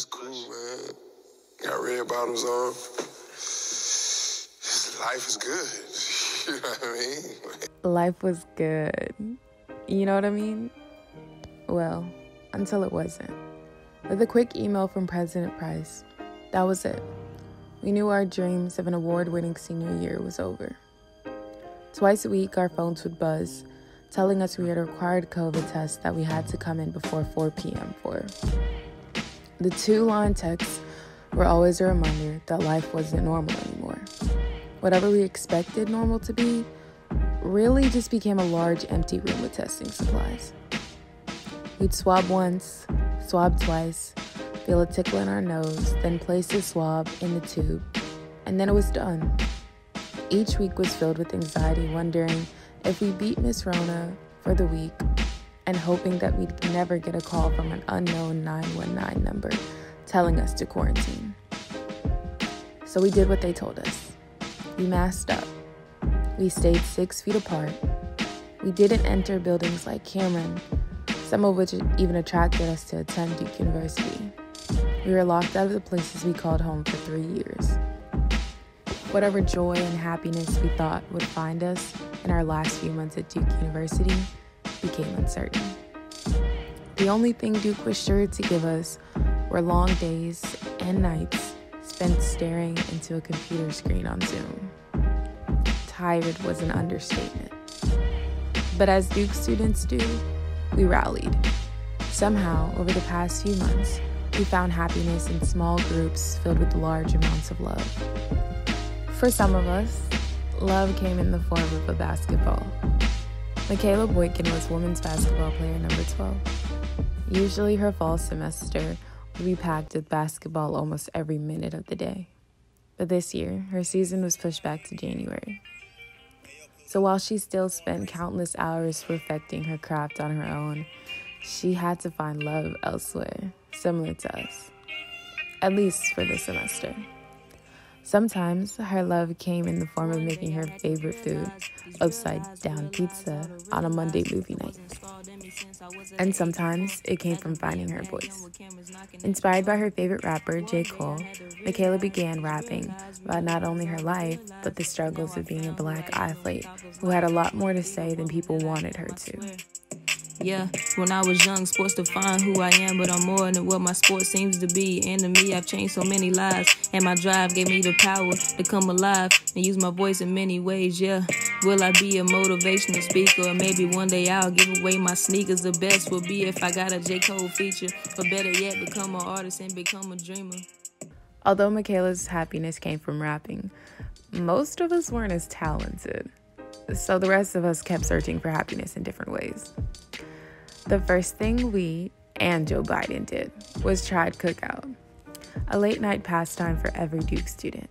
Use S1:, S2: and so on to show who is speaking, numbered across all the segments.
S1: It's cool, man. Got red bottoms on. Life is good. You know what I mean?
S2: Life was good. You know what I mean? Well, until it wasn't. With a quick email from President Price, that was it. We knew our dreams of an award-winning senior year was over. Twice a week, our phones would buzz, telling us we had a required COVID test that we had to come in before 4 p.m. for. The 2-line texts were always a reminder that life wasn't normal anymore. Whatever we expected normal to be really just became a large empty room with testing supplies. We'd swab once, swab twice, feel a tickle in our nose, then place the swab in the tube, and then it was done. Each week was filled with anxiety, wondering if we beat Miss Rona for the week and hoping that we'd never get a call from an unknown 919 number telling us to quarantine. So we did what they told us. We masked up. We stayed 6 feet apart. We didn't enter buildings like Cameron, some of which even attracted us to attend Duke University. We were locked out of the places we called home for 3 years. Whatever joy and happiness we thought would find us in our last few months at Duke University became uncertain. The only thing Duke was sure to give us were long days and nights spent staring into a computer screen on Zoom. Tired was an understatement. But as Duke students do, we rallied. Somehow, over the past few months, we found happiness in small groups filled with large amounts of love. For some of us, love came in the form of a basketball. Michaela Boykin was women's basketball player number 12. Usually her fall semester would be packed with basketball almost every minute of the day. But this year, her season was pushed back to January. So while she still spent countless hours perfecting her craft on her own, she had to find love elsewhere, similar to us. At least for this semester. Sometimes her love came in the form of making her favorite food, upside-down pizza, on a Monday movie night. And sometimes it came from finding her voice. Inspired by her favorite rapper, J. Cole, Michaela began rapping about not only her life, but the struggles of being a Black athlete who had a lot more to say than people wanted her to.
S3: Yeah, when I was young, sports defined who I am, but I'm more than what my sport seems to be. And to me, I've changed so many lives, and my drive gave me the power to come alive and use my voice in many ways, yeah. Will I be a motivational speaker, or maybe one day I'll give away my sneakers? The best would be if I got a J. Cole feature, or better yet, become an artist and become a dreamer.
S2: Although Michaela's happiness came from rapping, most of us weren't as talented. So the rest of us kept searching for happiness in different ways. The first thing we and Joe Biden did was tried Cookout, a late-night pastime for every Duke student.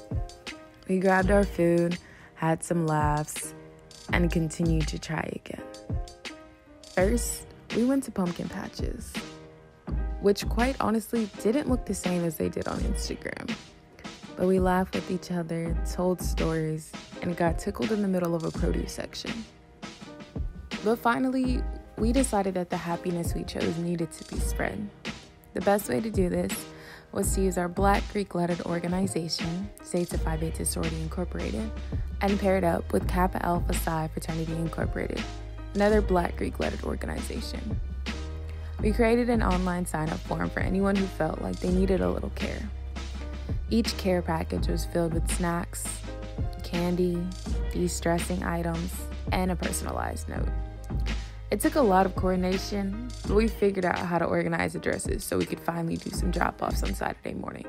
S2: We grabbed our food, had some laughs, and continued to try again. First, we went to pumpkin patches, which quite honestly didn't look the same as they did on Instagram. But we laughed with each other, told stories, and got tickled in the middle of a produce section. But finally, we decided that the happiness we chose needed to be spread. The best way to do this was to use our Black Greek-lettered organization, Zeta Phi Beta Sorority Incorporated, and pair it up with Kappa Alpha Psi Fraternity Incorporated, another Black Greek-lettered organization. We created an online sign-up form for anyone who felt like they needed a little care. Each care package was filled with snacks, candy, de-stressing items, and a personalized note. It took a lot of coordination, but we figured out how to organize addresses so we could finally do some drop-offs on Saturday morning.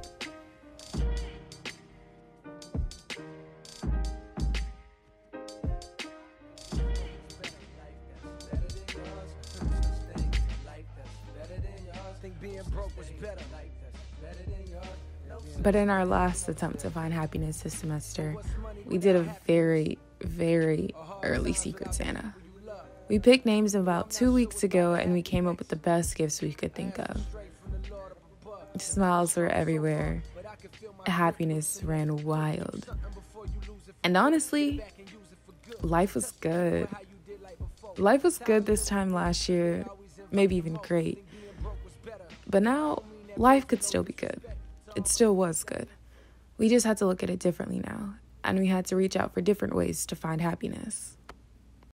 S2: But in our last attempt to find happiness this semester, we did a very, very early Secret Santa. We picked names about 2 weeks ago, and we came up with the best gifts we could think of. Smiles were everywhere. Happiness ran wild. And honestly, life was good. Life was good this time last year, maybe even great. But now, life could still be good. It still was good. We just had to look at it differently now, and we had to reach out for different ways to find happiness.